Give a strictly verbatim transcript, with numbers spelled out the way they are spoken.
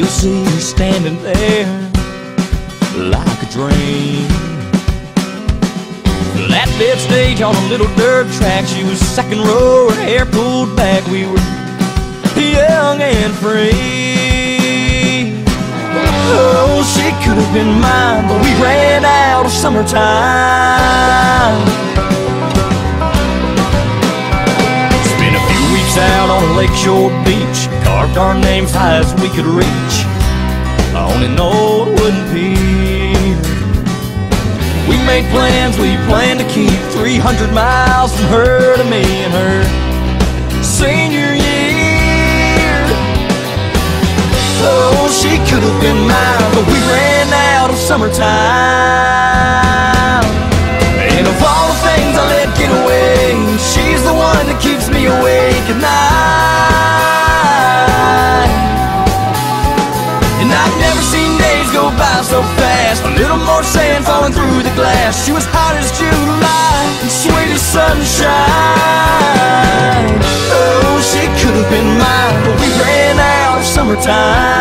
still see her standing there like a dream. That dead stage on a little dirt track, she was second row, her hair pulled back. We were young and free. Oh, she could have been mine, but we ran out of summertime. Spent a few weeks out on a lakeshore beach, carved our names high as we could reach. I only know it wouldn't be. We made plans, we planned to keep three hundred miles from her to me and her senior year. Oh, she could have been mine, but we ran out of summertime. And of all the things I let get away, she's the one that keeps me awake at night. And I've never seen days go by so fast, a little more sand falling through the glass. She was hot as July and sweet as sunshine. Oh, she could have been mine, but we ran out of summertime.